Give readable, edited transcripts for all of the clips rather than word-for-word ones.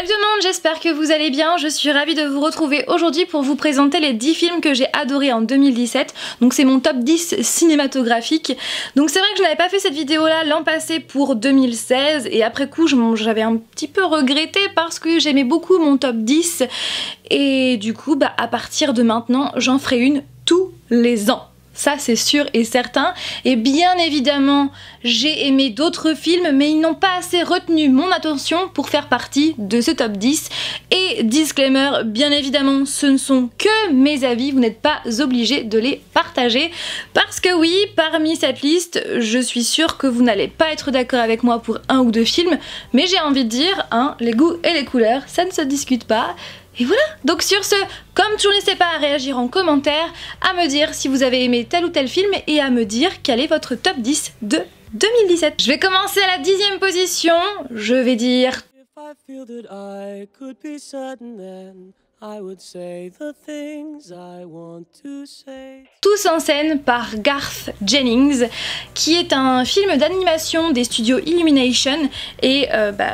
Salut tout le monde, j'espère que vous allez bien. Je suis ravie de vous retrouver aujourd'hui pour vous présenter les 10 films que j'ai adorés en 2017. Donc c'est mon top 10 cinématographique. Donc c'est vrai que je n'avais pas fait cette vidéo là l'an passé pour 2016 et après coup j'avais un petit peu regretté parce que j'aimais beaucoup mon top 10 et du coup à partir de maintenant j'en ferai une tous les ans. Ça c'est sûr et certain, et bien évidemment j'ai aimé d'autres films mais ils n'ont pas assez retenu mon attention pour faire partie de ce top 10. Et disclaimer, bien évidemment ce ne sont que mes avis, vous n'êtes pas obligés de les partager parce que oui, parmi cette liste je suis sûre que vous n'allez pas être d'accord avec moi pour un ou deux films, mais j'ai envie de dire, hein, les goûts et les couleurs ça ne se discute pas. Et voilà, donc sur ce, comme toujours n'hésitez pas à réagir en commentaire, à me dire si vous avez aimé tel ou tel film et à me dire quel est votre top 10 de 2017. Je vais commencer à la 10e position, je vais dire... Tous en scène par Garth Jennings, qui est un film d'animation des studios Illumination et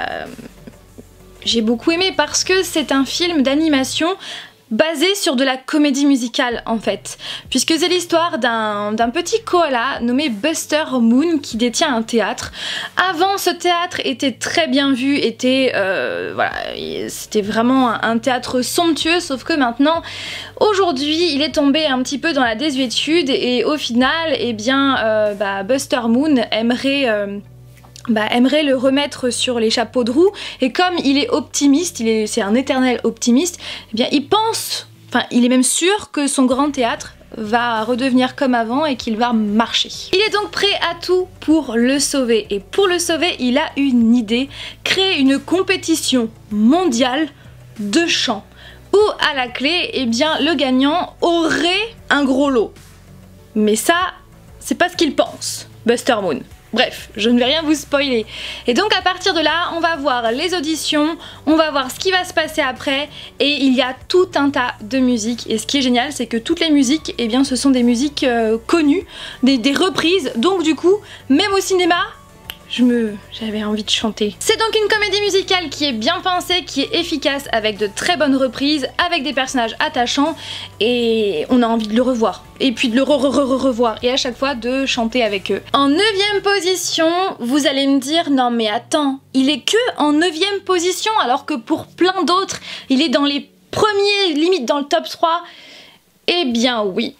j'ai beaucoup aimé parce que c'est un film d'animation basé sur de la comédie musicale en fait, puisque c'est l'histoire d'un petit koala nommé Buster Moon qui détient un théâtre. Avant, ce théâtre était très bien vu, voilà, c'était vraiment un théâtre somptueux, sauf que maintenant, aujourd'hui, il est tombé un petit peu dans la désuétude et au final, eh bien, Buster Moon aimerait le remettre sur les chapeaux de roue, et comme il est optimiste, c'est un éternel optimiste, eh bien il est même sûr que son grand théâtre va redevenir comme avant et qu'il va marcher. Il est donc prêt à tout pour le sauver, et pour le sauver il a une idée, créer une compétition mondiale de chant où à la clé, eh bien le gagnant aurait un gros lot. Mais ça, c'est pas ce qu'il pense, Buster Moon. Bref, je ne vais rien vous spoiler. Et donc à partir de là, on va voir les auditions, on va voir ce qui va se passer après, et il y a tout un tas de musiques. Et ce qui est génial, c'est que toutes les musiques, eh bien, ce sont des musiques connues, des reprises. Donc du coup, même au cinéma, j'avais envie de chanter. C'est donc une comédie musicale qui est bien pensée, qui est efficace, avec de très bonnes reprises, avec des personnages attachants, et on a envie de le revoir. Et puis de le revoir, et à chaque fois de chanter avec eux. En 9e position, vous allez me dire, non mais attends, il est que en 9e position, alors que pour plein d'autres, il est dans les premiers, limite dans le top 3. Eh bien oui.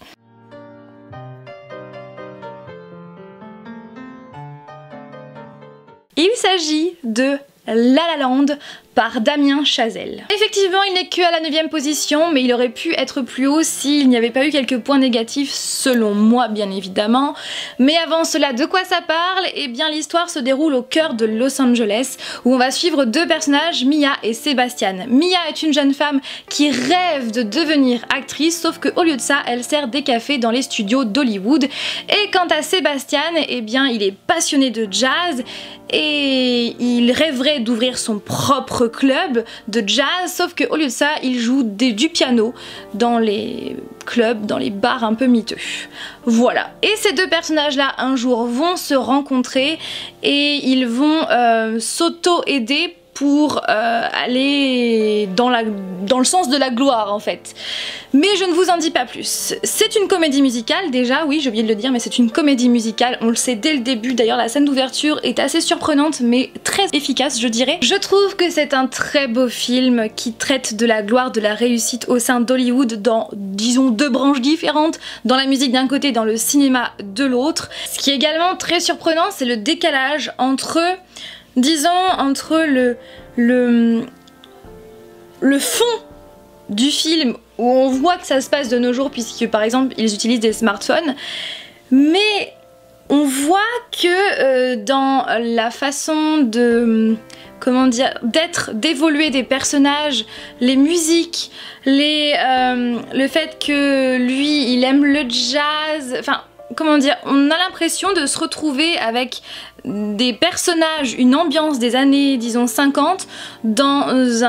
Il s'agit de La La Land par Damien Chazelle. Effectivement, il n'est que à la 9e position, mais il aurait pu être plus haut s'il n'y avait pas eu quelques points négatifs, selon moi bien évidemment. Mais avant cela, de quoi ça parle? Eh bien l'histoire se déroule au cœur de Los Angeles, où on va suivre deux personnages, Mia et Sébastien. Mia est une jeune femme qui rêve de devenir actrice, sauf qu'au lieu de ça, elle sert des cafés dans les studios d'Hollywood. Et quant à Sébastien, eh bien il est passionné de jazz, et il rêverait d'ouvrir son propre club de jazz, sauf qu'au lieu de ça, il joue du piano dans les clubs, dans les bars un peu miteux. Voilà. Et ces deux personnages-là, un jour, vont se rencontrer et ils vont s'auto-aider pour aller dans le sens de la gloire en fait. Mais je ne vous en dis pas plus. C'est une comédie musicale déjà, oui j'ai oublié de le dire, mais c'est une comédie musicale, on le sait dès le début, d'ailleurs la scène d'ouverture est assez surprenante mais très efficace je dirais. Je trouve que c'est un très beau film qui traite de la gloire, de la réussite au sein d'Hollywood dans, disons, deux branches différentes, dans la musique d'un côté, dans le cinéma de l'autre. Ce qui est également très surprenant, c'est le décalage entre... disons entre le fond du film où on voit que ça se passe de nos jours puisque par exemple ils utilisent des smartphones, mais on voit que dans la façon de comment dire, d'évoluer des personnages, les musiques, le fait que lui il aime le jazz, enfin comment dire, on a l'impression de se retrouver avec des personnages, une ambiance des années, disons 50, dans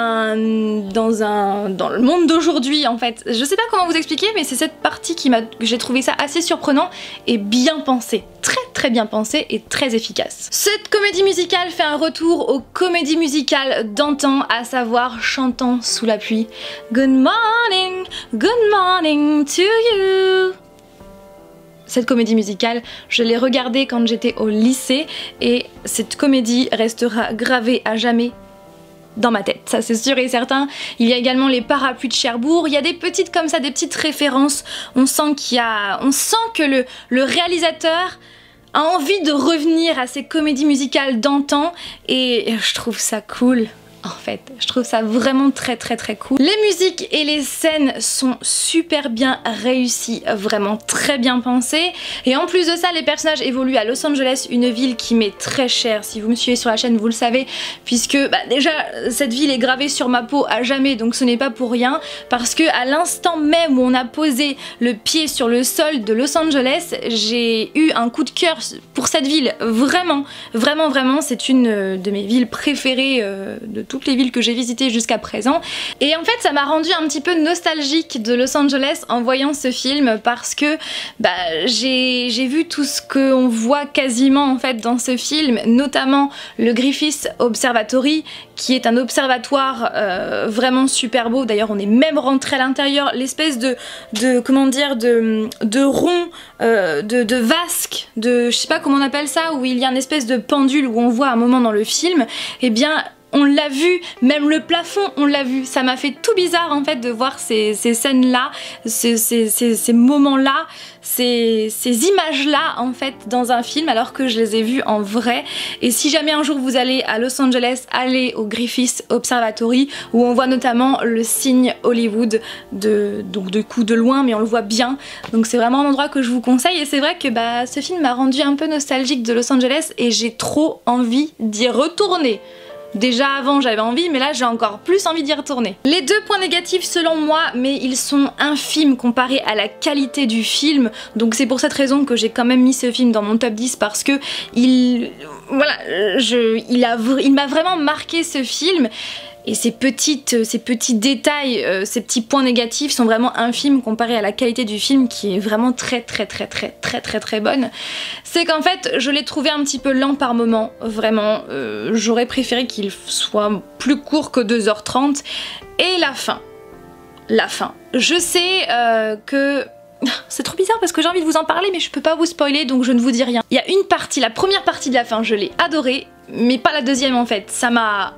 le monde d'aujourd'hui en fait. Je sais pas comment vous expliquer, mais c'est cette partie que j'ai trouvé ça assez surprenant et bien pensé. Très bien pensé et très efficace. Cette comédie musicale fait un retour aux comédies musicales d'antan, à savoir Chantant sous la pluie. Good morning to you. Cette comédie musicale, je l'ai regardée quand j'étais au lycée et cette comédie restera gravée à jamais dans ma tête, ça c'est sûr et certain. Il y a également les parapluies de Cherbourg, il y a des petites comme ça, des petites références. On sent que le réalisateur a envie de revenir à ces comédies musicales d'antan et je trouve ça cool. En fait, je trouve ça vraiment très cool. Les musiques et les scènes sont super bien réussies, vraiment très bien pensées. Et en plus de ça, les personnages évoluent à Los Angeles, une ville qui m'est très chère. Si vous me suivez sur la chaîne, vous le savez, puisque déjà, cette ville est gravée sur ma peau à jamais, donc ce n'est pas pour rien. Parce que à l'instant même où on a posé le pied sur le sol de Los Angeles, j'ai eu un coup de cœur pour cette ville. Vraiment, c'est une de mes villes préférées de toutes les villes que j'ai visitées jusqu'à présent. Et en fait ça m'a rendu un petit peu nostalgique de Los Angeles en voyant ce film parce que j'ai vu tout ce qu'on voit quasiment en fait dans ce film, notamment le Griffith Observatory qui est un observatoire vraiment super beau. D'ailleurs on est même rentré à l'intérieur, l'espèce de comment dire, de rond, de vasque, je sais pas comment on appelle ça, où il y a une espèce de pendule où on voit un moment dans le film, et bien on l'a vu, même le plafond on l'a vu. Ça m'a fait tout bizarre en fait de voir ces scènes là, ces moments là, ces images là en fait dans un film alors que je les ai vues en vrai. Et si jamais un jour vous allez à Los Angeles, allez au Griffith Observatory où on voit notamment le signe Hollywood donc de coup de loin, mais on le voit bien. Donc c'est vraiment un endroit que je vous conseille et c'est vrai que ce film m'a rendu un peu nostalgique de Los Angeles et j'ai trop envie d'y retourner. Déjà avant j'avais envie, mais là j'ai encore plus envie d'y retourner. Les deux points négatifs selon moi, mais ils sont infimes comparés à la qualité du film, donc c'est pour cette raison que j'ai quand même mis ce film dans mon top 10 parce que il m'a vraiment marqué ce film. Et ces petits détails, ces petits points négatifs sont vraiment infimes comparés à la qualité du film qui est vraiment très bonne. C'est qu'en fait je l'ai trouvé un petit peu lent par moment, vraiment. J'aurais préféré qu'il soit plus court que 2h30. Et la fin. Je sais que... C'est trop bizarre parce que j'ai envie de vous en parler mais je peux pas vous spoiler donc je ne vous dis rien. Il y a une partie, la première partie de la fin, je l'ai adorée, mais pas la deuxième en fait. Ça m'a...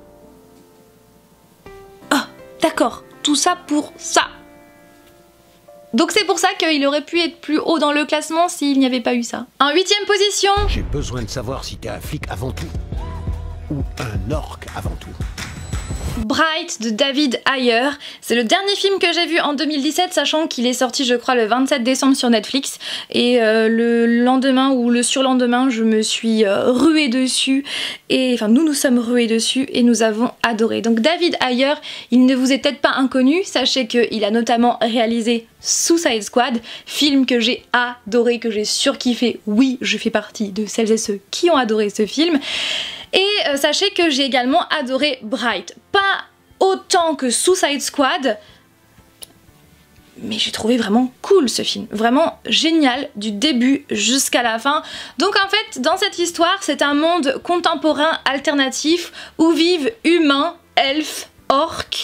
D'accord, tout ça pour ça. Donc c'est pour ça qu'il aurait pu être plus haut dans le classement s'il n'y avait pas eu ça. En 8ème position... J'ai besoin de savoir si t'es un flic avant tout, ou un orc avant tout. Bright de David Ayer. C'est le dernier film que j'ai vu en 2017, sachant qu'il est sorti je crois le 27 décembre sur Netflix. Et le lendemain ou le surlendemain je me suis ruée dessus. Et enfin nous sommes rués dessus et nous avons adoré. Donc David Ayer, il ne vous est peut-être pas inconnu, sachez qu'il a notamment réalisé Suicide Squad, film que j'ai adoré, que j'ai surkiffé. Oui, je fais partie de celles et ceux qui ont adoré ce film. Et sachez que j'ai également adoré Bright. Pas autant que Suicide Squad, mais j'ai trouvé vraiment cool ce film. Vraiment génial du début jusqu'à la fin. Donc en fait, dans cette histoire, c'est un monde contemporain alternatif où vivent humains, elfes, orques,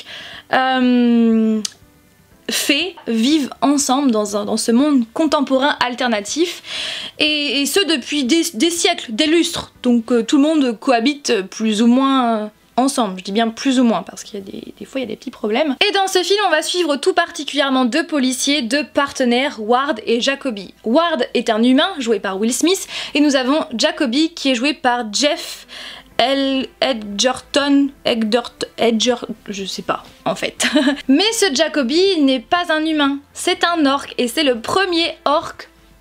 fées vivent ensemble dans ce monde contemporain alternatif et ce depuis des siècles, des lustres, donc tout le monde cohabite plus ou moins ensemble, je dis bien plus ou moins parce qu'il y a des fois il y a des petits problèmes. Et dans ce film on va suivre tout particulièrement deux policiers, deux partenaires, Ward et Jacoby. Ward est un humain joué par Will Smith et nous avons Jacoby qui est joué par Jeff Edgerton, je sais pas en fait. Mais ce Jacoby n'est pas un humain, c'est un orc et c'est le premier orc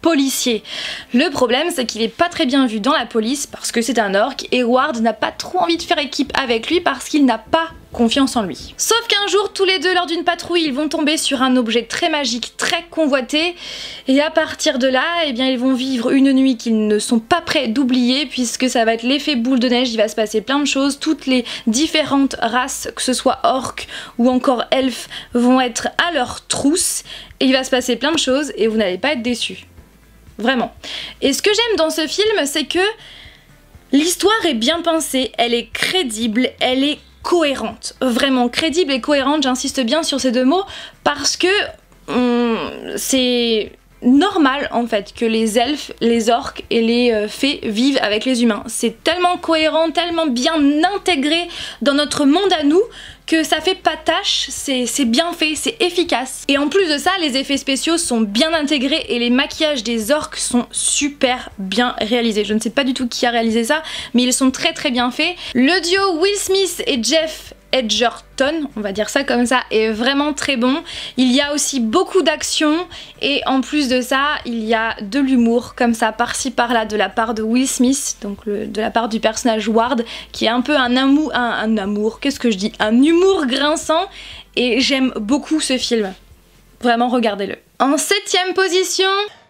policier. Le problème c'est qu'il est pas très bien vu dans la police parce que c'est un orc et Ward n'a pas trop envie de faire équipe avec lui parce qu'il n'a pas confiance en lui. Sauf qu'un jour tous les deux lors d'une patrouille ils vont tomber sur un objet très magique, très convoité et à partir de là eh bien ils vont vivre une nuit qu'ils ne sont pas prêts d'oublier puisque ça va être l'effet boule de neige, il va se passer plein de choses, toutes les différentes races que ce soit orques ou encore elfes vont être à leur trousse et il va se passer plein de choses et vous n'allez pas être déçus. Vraiment. Et ce que j'aime dans ce film c'est que l'histoire est bien pensée, elle est crédible, elle est cohérente, vraiment crédible et cohérente, j'insiste bien sur ces deux mots parce que c'est normal en fait que les elfes, les orques et les fées vivent avec les humains. C'est tellement cohérent, tellement bien intégré dans notre monde à nous que ça fait pas tâche, c'est bien fait, c'est efficace. Et en plus de ça, les effets spéciaux sont bien intégrés et les maquillages des orques sont super bien réalisés. Je ne sais pas du tout qui a réalisé ça, mais ils sont très très bien faits. Le duo Will Smith et Jeff Edgerton, on va dire ça comme ça, est vraiment très bon. Il y a aussi beaucoup d'action et en plus de ça, il y a de l'humour comme ça par-ci par-là de la part de Will Smith, donc de la part du personnage Ward, qui est un peu un amour, qu'est-ce que je dis, un humour grinçant et j'aime beaucoup ce film. Vraiment, regardez-le. En 7e position,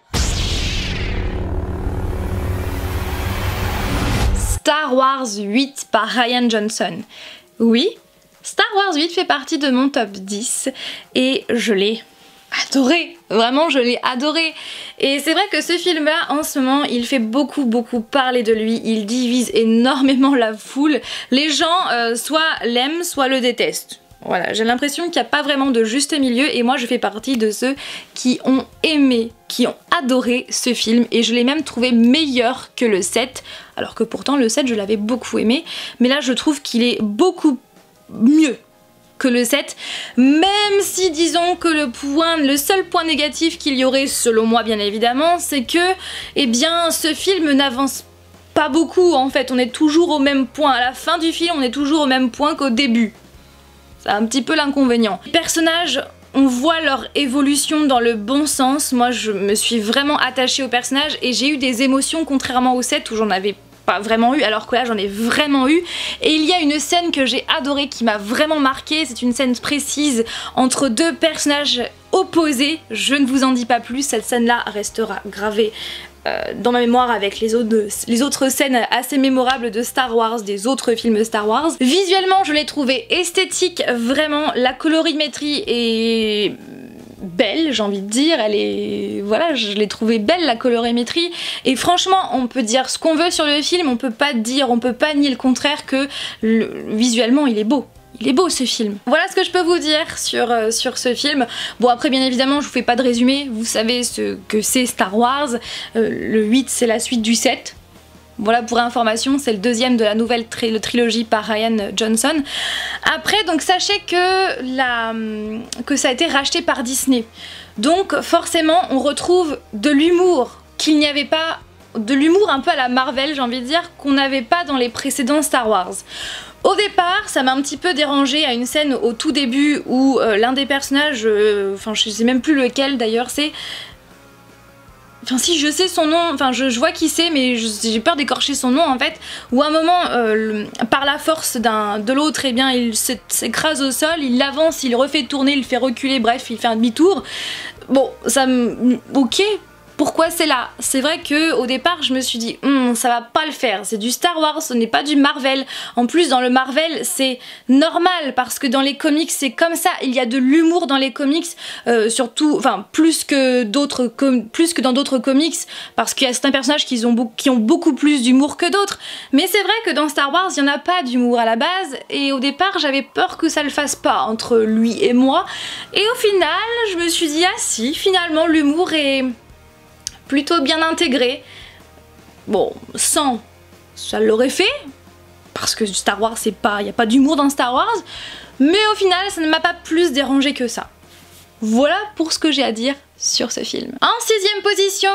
Star Wars 8 par Rian Johnson. Oui, Star Wars 8 fait partie de mon top 10 et je l'ai adoré, vraiment je l'ai adoré. Et c'est vrai que ce film là en ce moment il fait beaucoup parler de lui, il divise énormément la foule, les gens soit l'aiment soit le détestent. Voilà, j'ai l'impression qu'il n'y a pas vraiment de juste milieu et moi je fais partie de ceux qui ont aimé, qui ont adoré ce film et je l'ai même trouvé meilleur que le 7 alors que pourtant le 7 je l'avais beaucoup aimé mais là je trouve qu'il est beaucoup mieux que le 7 même si disons que le seul point négatif qu'il y aurait selon moi bien évidemment c'est que eh bien ce film n'avance pas beaucoup en fait, on est toujours au même point, à la fin du film on est toujours au même point qu'au début. C'est un petit peu l'inconvénient. Les personnages, on voit leur évolution dans le bon sens. Moi, je me suis vraiment attachée aux personnages et j'ai eu des émotions contrairement au 7 où j'en avais pas vraiment eu, alors que là j'en ai vraiment eu. Et il y a une scène que j'ai adorée qui m'a vraiment marquée. C'est une scène précise entre deux personnages opposés. Je ne vous en dis pas plus, cette scène-là restera gravée dans ma mémoire avec les autres scènes assez mémorables de Star Wars, des autres films Star Wars. Visuellement je l'ai trouvé esthétique, vraiment la colorimétrie est belle, j'ai envie de dire, elle est... voilà, je l'ai trouvée belle la colorimétrie et franchement on peut dire ce qu'on veut sur le film, on peut pas nier le contraire que visuellement il est beau. Il est beau ce film. Voilà ce que je peux vous dire sur ce film. Bon après bien évidemment je vous fais pas de résumé, vous savez ce que c'est Star Wars. Le 8 c'est la suite du 7. Voilà pour information, c'est le deuxième de la nouvelle trilogie par Rian Johnson. Après donc sachez que ça a été racheté par Disney. Donc forcément on retrouve de l'humour qu'il n'y avait pas, de l'humour un peu à la Marvel j'ai envie de dire, qu'on n'avait pas dans les précédents Star Wars. Au départ, ça m'a un petit peu dérangé à une scène au tout début où l'un des personnages, enfin je sais même plus lequel d'ailleurs c'est... Enfin si je sais son nom, enfin je vois qui c'est mais j'ai peur d'écorcher son nom en fait, où à un moment par la force de l'autre, eh bien il s'écrase au sol, il l'avance, il refait tourner, il fait reculer, bref il fait un demi-tour. Bon ça me... ok. Pourquoi c'est là? C'est vrai que au départ je me suis dit ça va pas le faire, c'est du Star Wars, ce n'est pas du Marvel. En plus dans le Marvel c'est normal parce que dans les comics c'est comme ça, il y a de l'humour dans les comics, surtout, enfin plus que dans d'autres comics parce qu'il y a certains personnages qui ont beaucoup plus d'humour que d'autres. Mais c'est vrai que dans Star Wars il n'y en a pas d'humour à la base et au départ j'avais peur que ça le fasse pas entre lui et moi. Et au final je me suis dit ah si, finalement l'humour est plutôt bien intégré. Bon, sans, ça l'aurait fait, parce que Star Wars c'est pas, y a pas d'humour dans Star Wars, mais au final ça ne m'a pas plus dérangé que ça. Voilà pour ce que j'ai à dire sur ce film. En 6e position,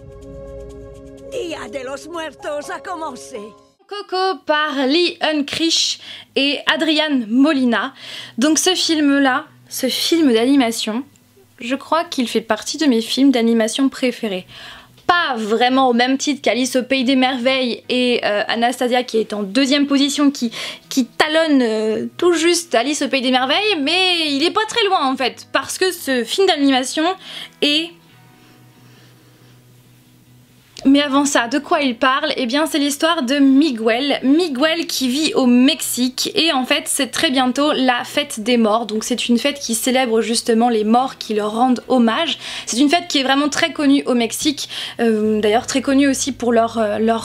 Dia de los Muertos a commencé. Coco par Lee Unkrich et Adrian Molina. Donc ce film-là, ce film d'animation, je crois qu'il fait partie de mes films d'animation préférés. pas vraiment au même titre qu'Alice au Pays des Merveilles et Anastasia qui est en deuxième position, qui talonne tout juste Alice au Pays des Merveilles, mais il est pas très loin en fait, parce que ce film d'animation est... Mais avant ça, de quoi il parle? Eh bien c'est l'histoire de Miguel. Miguel qui vit au Mexique et en fait c'est très bientôt la fête des morts. Donc c'est une fête qui célèbre justement les morts qui leur rendent hommage. C'est une fête qui est vraiment très connue au Mexique. D'ailleurs très connue aussi pour leur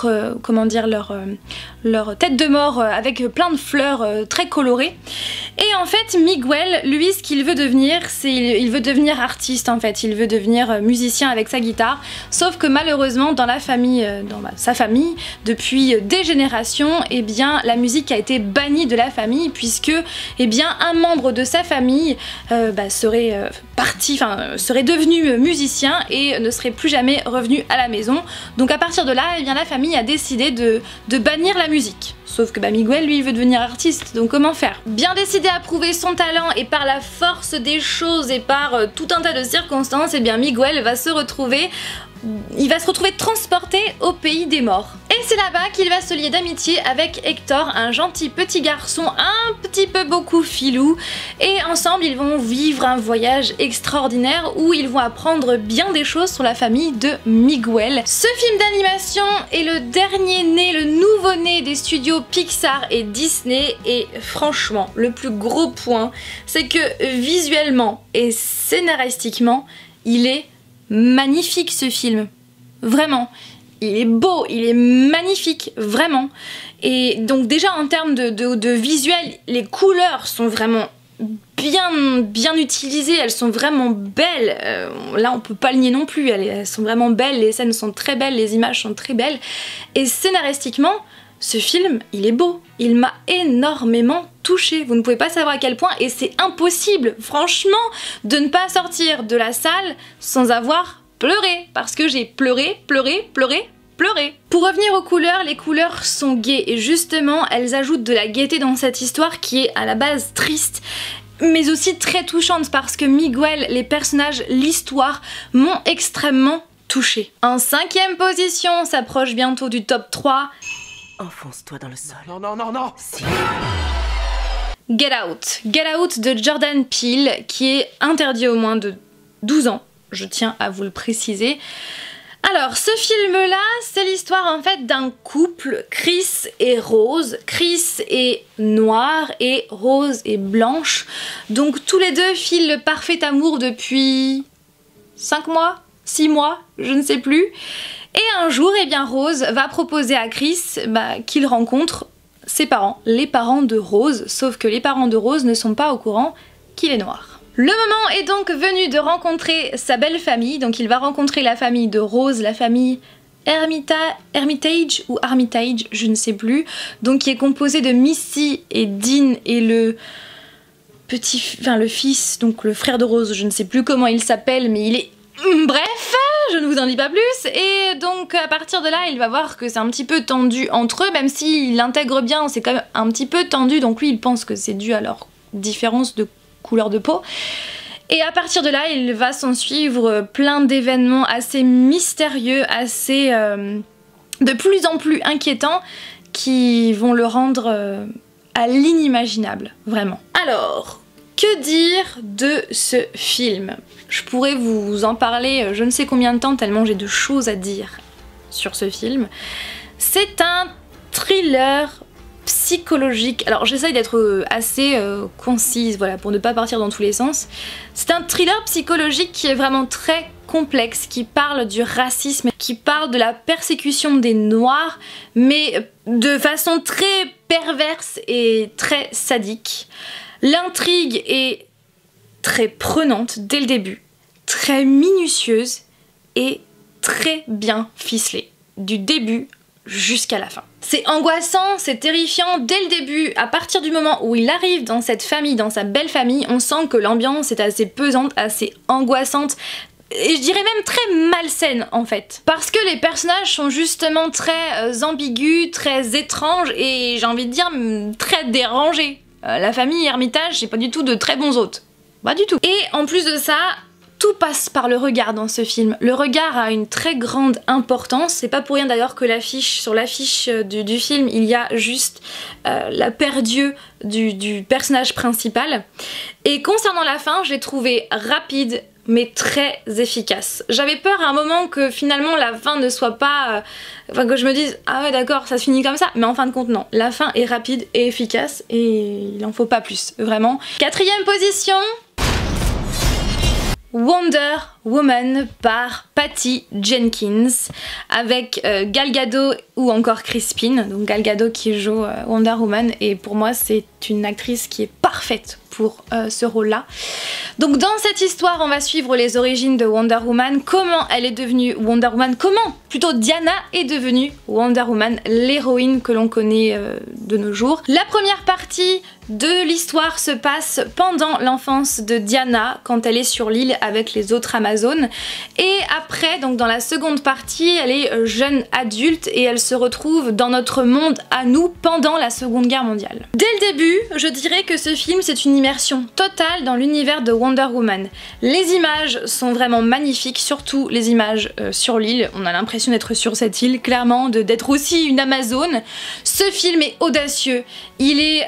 tête de mort avec plein de fleurs très colorées. Et en fait Miguel, lui ce qu'il veut devenir, c'est il veut devenir artiste en fait. Il veut devenir musicien avec sa guitare. Sauf que malheureusement dans la famille, sa famille, depuis des générations, eh bien la musique a été bannie de la famille puisque eh bien un membre de sa famille serait serait devenu musicien et ne serait plus jamais revenu à la maison. Donc à partir de là, eh bien la famille a décidé de bannir la musique. Sauf que Miguel lui il veut devenir artiste, donc comment faire? Bien décidé à prouver son talent et par la force des choses et par tout un tas de circonstances, eh bien Miguel va se retrouver transporté au pays des morts. Et c'est là-bas qu'il va se lier d'amitié avec Hector, un gentil petit garçon un petit peu beaucoup filou, et ensemble ils vont vivre un voyage extraordinaire où ils vont apprendre bien des choses sur la famille de Miguel. Ce film d'animation est le dernier né, le nouveau-né des studios Pixar et Disney, et franchement le plus gros point c'est que visuellement et scénaristiquement il est magnifique ce film, vraiment, il est beau, il est magnifique, vraiment. Et donc déjà en termes de visuel, les couleurs sont vraiment bien utilisées, elles sont vraiment belles, là on peut pas le nier non plus, elles sont vraiment belles, les scènes sont très belles, les images sont très belles, et scénaristiquement, ce film, il est beau, il m'a énormément touchée, vous ne pouvez pas savoir à quel point, et c'est impossible, franchement, de ne pas sortir de la salle sans avoir pleuré, parce que j'ai pleuré. Pour revenir aux couleurs, les couleurs sont gaies, et justement, elles ajoutent de la gaieté dans cette histoire qui est à la base triste, mais aussi très touchante, parce que Miguel, les personnages, l'histoire m'ont extrêmement touchée. En 5e position, s'approche bientôt du top 3, enfonce-toi dans le sol. Non. Si. Get Out. Get Out de Jordan Peele, qui est interdit aux moins de 12 ans, je tiens à vous le préciser. Alors, ce film-là, c'est l'histoire en fait d'un couple, Chris et Rose. Chris est noire et Rose est blanche. Donc tous les deux filent le parfait amour depuis 5 mois, 6 mois, je ne sais plus. Et un jour, eh bien, Rose va proposer à Chris qu'il rencontre ses parents, les parents de Rose, sauf que les parents de Rose ne sont pas au courant qu'il est noir. Le moment est donc venu de rencontrer sa belle famille, donc il va rencontrer la famille de Rose, la famille Hermitage ou Armitage, je ne sais plus, donc qui est composée de Missy et Dean et le fils, donc le frère de Rose, je ne sais plus comment il s'appelle, mais il est... Bref, je ne vous en dis pas plus, et donc à partir de là il va voir que c'est un petit peu tendu entre eux, même s'il l'intègre bien, c'est quand même un petit peu tendu, donc lui il pense que c'est dû à leur différence de couleur de peau. Et à partir de là il va s'en suivre plein d'événements assez mystérieux, assez de plus en plus inquiétants, qui vont le rendre à l'inimaginable, vraiment. Alors, que dire de ce film? Je pourrais vous en parler je ne sais combien de temps tellement j'ai de choses à dire sur ce film. C'est un thriller psychologique. Alors j'essaye d'être assez concise, voilà, pour ne pas partir dans tous les sens. C'est un thriller psychologique qui est vraiment très complexe, qui parle du racisme, qui parle de la persécution des Noirs, mais de façon très perverse et très sadique. L'intrigue est très prenante dès le début, très minutieuse et très bien ficelée, du début jusqu'à la fin. C'est angoissant, c'est terrifiant dès le début. À partir du moment où il arrive dans cette famille, dans sa belle famille, on sent que l'ambiance est assez pesante, assez angoissante, et je dirais même très malsaine en fait. Parce que les personnages sont justement très ambigus, très étranges et j'ai envie de dire très dérangés. La famille Hermitage, c'est pas du tout de très bons hôtes. Pas du tout. Et en plus de ça, Tout passe par le regard dans ce film. Le regard a une très grande importance. C'est pas pour rien d'ailleurs que sur l'affiche du film, il y a juste la paire d'yeux du personnage principal. Et concernant la fin, je l'ai trouvée rapide mais très efficace. J'avais peur à un moment que finalement la fin ne soit pas... Enfin que je me dise ah ouais d'accord ça se finit comme ça, mais en fin de compte non. La fin est rapide et efficace et il en faut pas plus, vraiment. 4e position, Wonder Woman par Patty Jenkins avec Gal Gadot ou encore Chris Pine. Donc Gal Gadot qui joue Wonder Woman et pour moi c'est une actrice qui est parfaite pour ce rôle-là. Donc dans cette histoire, on va suivre les origines de Wonder Woman, comment elle est devenue Wonder Woman, comment plutôt Diana est devenue Wonder Woman, l'héroïne que l'on connaît de nos jours. La première partie de l'histoire se passe pendant l'enfance de Diana, quand elle est sur l'île avec les autres Amazones. Et après, donc dans la seconde partie, elle est jeune adulte et elle se retrouve dans notre monde à nous pendant la Seconde Guerre mondiale. Dès le début, je dirais que ce film c'est une immersion totale dans l'univers de Wonder Woman. Les images sont vraiment magnifiques, surtout les images sur l'île. On a l'impression d'être sur cette île, clairement, d'être aussi une Amazone. Ce film est audacieux, il est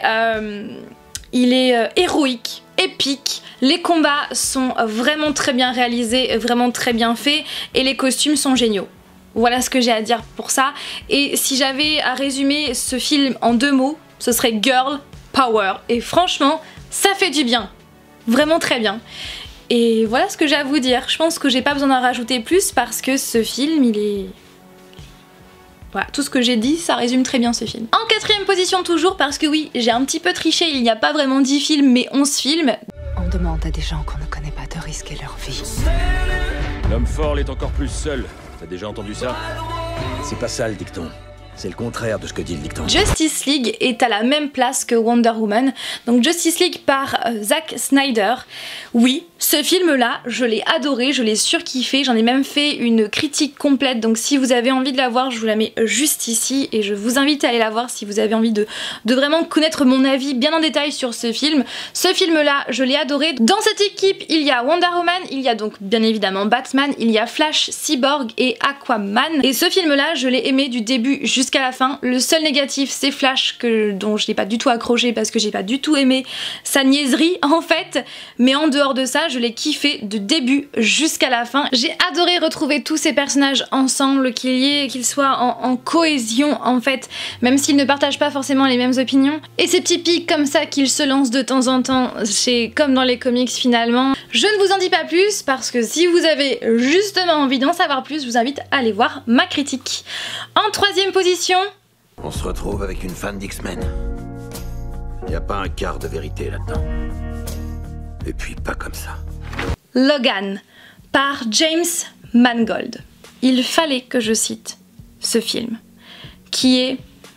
héroïque, épique, les combats sont vraiment très bien réalisés, vraiment très bien faits et les costumes sont géniaux. Voilà ce que j'ai à dire pour ça. Et si j'avais à résumer ce film en 2 mots, ce serait Girl Power. Et franchement, ça fait du bien. Vraiment très bien. Et voilà ce que j'ai à vous dire. Je pense que j'ai pas besoin d'en rajouter plus parce que ce film, il est... Voilà, tout ce que j'ai dit, ça résume très bien ce film. En 4e position toujours, parce que oui, j'ai un petit peu triché, il n'y a pas vraiment 10 films, mais 11 films. On demande à des gens qu'on ne connaît pas de risquer leur vie. L'homme fort l'est encore plus seul. T'as déjà entendu ça? C'est pas ça le dicton. C'est le contraire de ce que dit le dicton. Justice League est à la même place que Wonder Woman. Donc Justice League par Zack Snyder. Oui, ce film-là, je l'ai adoré, je l'ai surkiffé. J'en ai même fait une critique complète. Donc si vous avez envie de la voir, je vous la mets juste ici. Et je vous invite à aller la voir si vous avez envie de vraiment connaître mon avis bien en détail sur ce film. Ce film-là, je l'ai adoré. Dans cette équipe, il y a Wonder Woman, il y a donc bien évidemment Batman, il y a Flash, Cyborg et Aquaman. Et ce film-là, je l'ai aimé du début jusqu'à la fin. Le seul négatif c'est Flash dont je n'ai pas du tout accroché parce que j'ai pas du tout aimé sa niaiserie en fait, mais en dehors de ça je l'ai kiffé de début jusqu'à la fin. J'ai adoré retrouver tous ces personnages ensemble, qu'ils soient en cohésion en fait, même s'ils ne partagent pas forcément les mêmes opinions, et ces petits pics comme ça qu'ils se lancent de temps en temps, c'est comme dans les comics finalement. Je ne vous en dis pas plus parce que si vous avez justement envie d'en savoir plus, je vous invite à aller voir ma critique. En 3e position, On se retrouve avec une fan d'X-Men. Y a pas un quart de vérité là-dedans. Et puis pas comme ça. Logan par James Mangold. Il fallait que je cite ce film qui est...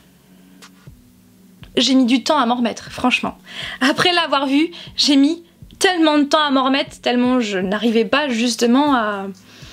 J'ai mis du temps à m'en remettre, franchement. Après l'avoir vu, j'ai mis tellement de temps à m'en remettre, tellement je n'arrivais pas justement à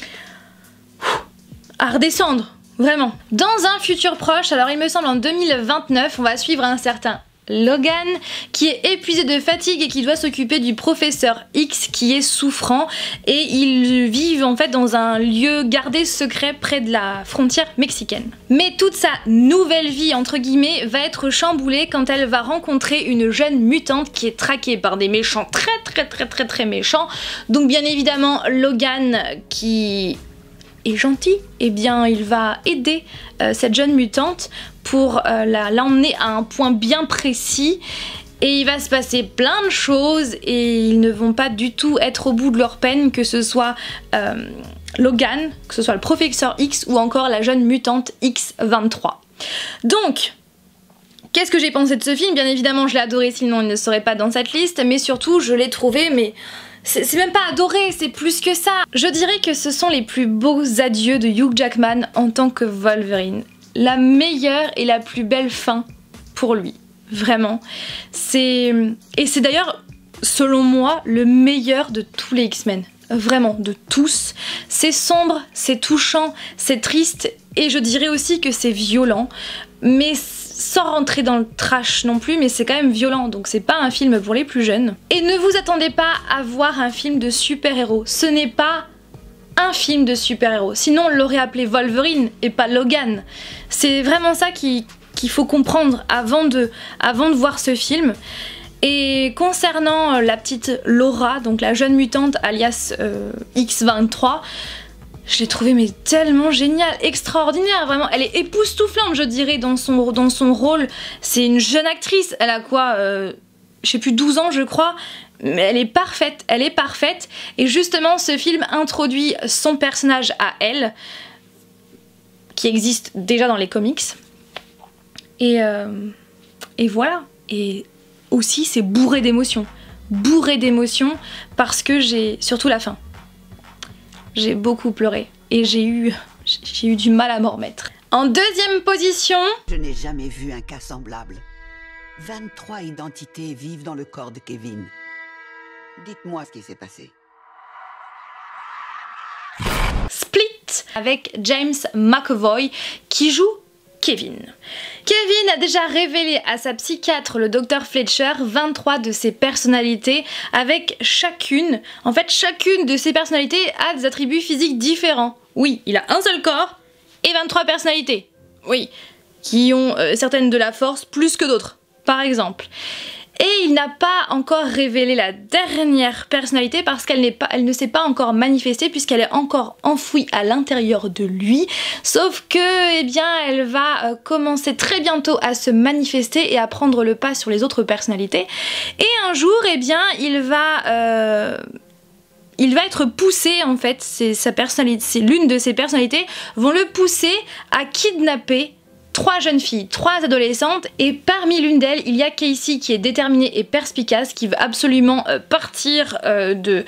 redescendre. Vraiment. Dans un futur proche, alors il me semble en 2029, on va suivre un certain Logan qui est épuisé de fatigue et qui doit s'occuper du professeur X qui est souffrant, et ils vivent en fait dans un lieu gardé secret près de la frontière mexicaine. Mais toute sa nouvelle vie entre guillemets va être chamboulée quand elle va rencontrer une jeune mutante qui est traquée par des méchants très méchants. Donc bien évidemment Logan qui est gentil, et bien il va aider cette jeune mutante pour l'emmener à un point bien précis, et il va se passer plein de choses et ils ne vont pas du tout être au bout de leur peine, que ce soit Logan, que ce soit le professeur X ou encore la jeune mutante X-23. Donc qu'est-ce que j'ai pensé de ce film? Bien évidemment je l'ai adoré, sinon il ne serait pas dans cette liste, mais surtout je l'ai trouvé, mais c'est même pas adoré, c'est plus que ça. Je dirais que ce sont les plus beaux adieux de Hugh Jackman en tant que Wolverine. La meilleure et la plus belle fin pour lui, vraiment. Et c'est d'ailleurs, selon moi, le meilleur de tous les X-Men. Vraiment, de tous. C'est sombre, c'est touchant, c'est triste, et je dirais aussi que c'est violent, mais sans rentrer dans le trash non plus, mais c'est quand même violent, donc c'est pas un film pour les plus jeunes. Et ne vous attendez pas à voir un film de super-héros, ce n'est pas un film de super-héros, sinon on l'aurait appelé Wolverine et pas Logan. C'est vraiment ça qu'il faut comprendre avant de voir ce film. Et concernant la petite Laura, donc la jeune mutante alias X-23, je l'ai trouvée mais tellement géniale, extraordinaire, vraiment. Elle est époustouflante, je dirais, dans son rôle. C'est une jeune actrice, elle a quoi, je sais plus, 12 ans je crois, mais elle est parfaite, elle est parfaite. Et justement ce film introduit son personnage à elle, qui existe déjà dans les comics. Et voilà. Et aussi c'est bourré d'émotions parce que surtout la fin, j'ai beaucoup pleuré et j'ai eu du mal à m'en remettre. En deuxième position, Je n'ai jamais vu un cas semblable. 23 identités vivent dans le corps de Kevin. Dites-moi ce qui s'est passé. Split avec James McAvoy qui joue Kevin. Kevin a déjà révélé à sa psychiatre, le Dr Fletcher, 23 de ses personnalités, avec chacune de ses personnalités a des attributs physiques différents. Oui, il a un seul corps et 23 personnalités. Oui, qui ont certaines de la force plus que d'autres, par exemple. Et il n'a pas encore révélé la dernière personnalité parce qu'elle ne s'est pas encore manifestée puisqu'elle est encore enfouie à l'intérieur de lui. Sauf que, eh bien, elle va commencer très bientôt à se manifester et à prendre le pas sur les autres personnalités. Et un jour, eh bien, il va être poussé, en fait, c'est l'une de ses personnalités vont le pousser à kidnapper 3 jeunes filles, 3 adolescentes, et parmi l'une d'elles, il y a Casey qui est déterminée et perspicace, qui veut absolument partir de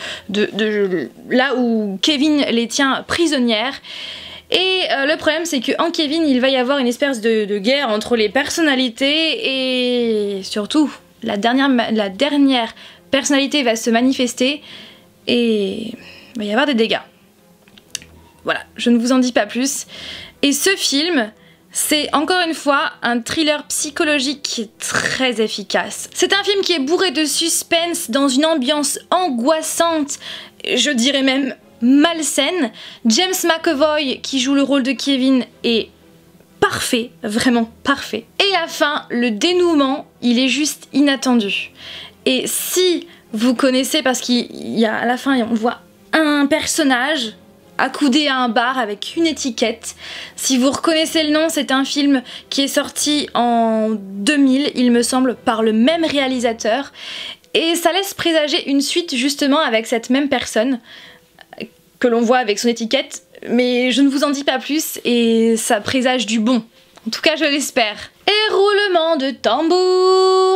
là où Kevin les tient prisonnières. Et le problème, c'est qu'en Kevin, il va y avoir une espèce de guerre entre les personnalités, et surtout, la dernière personnalité va se manifester, et il va y avoir des dégâts. Voilà, je ne vous en dis pas plus. Et ce film, c'est encore une fois un thriller psychologique très efficace. C'est un film qui est bourré de suspense dans une ambiance angoissante, je dirais même malsaine. James McAvoy qui joue le rôle de Kevin est parfait, vraiment parfait. Et la fin, le dénouement, il est juste inattendu. Et si vous connaissez, parce qu'il y a à la fin on voit un personnage accoudé à un bar avec une étiquette. Si vous reconnaissez le nom, c'est un film qui est sorti en 2000, il me semble, par le même réalisateur. Et ça laisse présager une suite justement avec cette même personne que l'on voit avec son étiquette. Mais je ne vous en dis pas plus et ça présage du bon. En tout cas, je l'espère. Et roulement de tambour.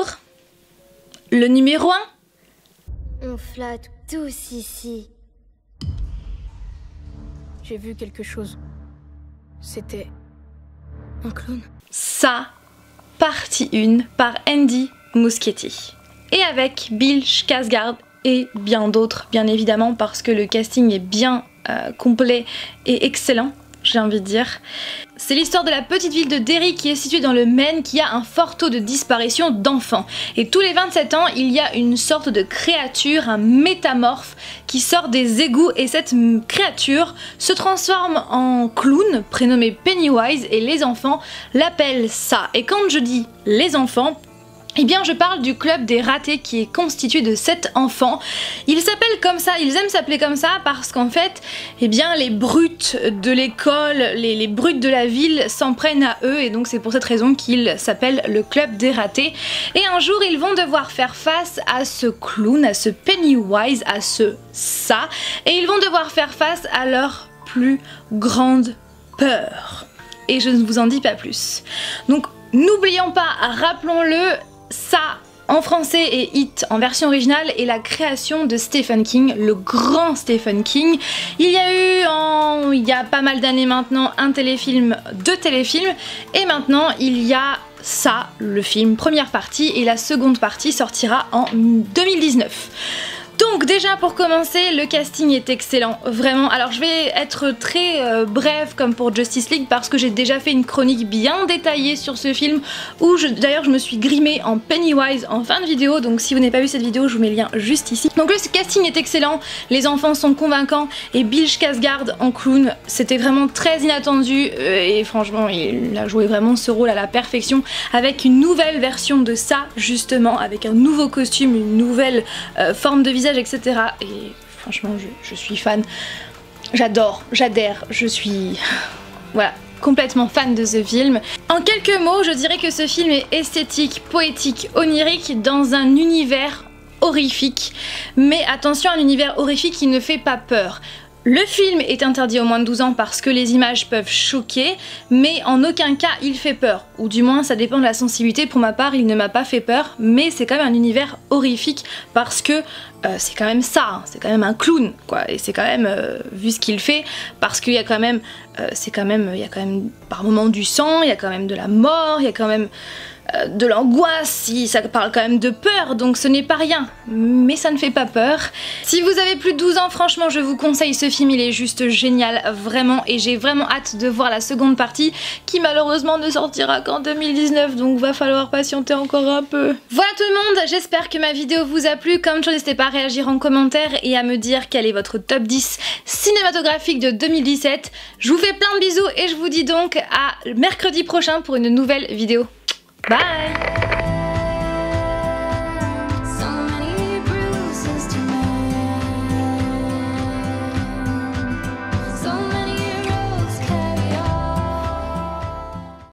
Le numéro 1. On flatte tous ici. J'ai vu quelque chose. C'était un clown. Ça, partie 1 par Andy Muschietti. Et avec Bill Skarsgård et bien d'autres, bien évidemment, parce que le casting est bien complet et excellent, j'ai envie de dire. C'est l'histoire de la petite ville de Derry qui est située dans le Maine, qui a un fort taux de disparition d'enfants. Et tous les 27 ans, il y a une sorte de créature, un métamorphe, qui sort des égouts, et cette créature se transforme en clown, prénommé Pennywise, et les enfants l'appellent ça. Et quand je dis les enfants, eh bien je parle du club des ratés qui est constitué de 7 enfants. Ils s'appellent comme ça, ils aiment s'appeler comme ça parce qu'en fait, eh bien les brutes de l'école, les brutes de la ville s'en prennent à eux, et donc c'est pour cette raison qu'ils s'appellent le club des ratés. Et un jour ils vont devoir faire face à ce clown, à ce Pennywise, à ce ça, et ils vont devoir faire face à leur plus grande peur. Et je ne vous en dis pas plus. Donc n'oublions pas, rappelons-le, ça en français et It en version originale est la création de Stephen King, le grand Stephen King. Il y a pas mal d'années maintenant un téléfilm, 2 téléfilms, et maintenant il y a ça, le film, première partie, et la seconde partie sortira en 2019. Donc déjà pour commencer, le casting est excellent, vraiment. Alors je vais être très brève comme pour Justice League parce que j'ai déjà fait une chronique bien détaillée sur ce film où d'ailleurs je me suis grimée en Pennywise en fin de vidéo, donc si vous n'avez pas vu cette vidéo je vous mets le lien juste ici. Donc le casting est excellent, les enfants sont convaincants et Bill Skarsgård en clown, c'était vraiment très inattendu et franchement il a joué vraiment ce rôle à la perfection avec une nouvelle version de ça justement, avec un nouveau costume, une nouvelle forme de visage, etc. Et franchement je suis fan, j'adore, j'adhère, je suis voilà, complètement fan de ce film. En quelques mots, je dirais que ce film est esthétique, poétique, onirique dans un univers horrifique, mais attention, un univers horrifique qui ne fait pas peur. Le film est interdit aux moins de 12 ans parce que les images peuvent choquer, mais en aucun cas il fait peur, ou du moins ça dépend de la sensibilité. Pour ma part il ne m'a pas fait peur, mais c'est quand même un univers horrifique parce que c'est quand même ça, hein, c'est quand même un clown quoi, et c'est quand même vu ce qu'il fait, parce qu'il y a quand même, il y a quand même par moments du sang, il y a quand même de la mort, il y a quand même de l'angoisse, ça parle quand même de peur, donc ce n'est pas rien, mais ça ne fait pas peur. Si vous avez plus de 12 ans, franchement je vous conseille ce film, il est juste génial, vraiment, et j'ai vraiment hâte de voir la seconde partie, qui malheureusement ne sortira qu'en 2019, donc va falloir patienter encore un peu. Voilà tout le monde, j'espère que ma vidéo vous a plu, comme toujours n'hésitez pas à réagir en commentaire et à me dire quel est votre top 10 cinématographique de 2017. Je vous fais plein de bisous et je vous dis donc à mercredi prochain pour une nouvelle vidéo. Bye!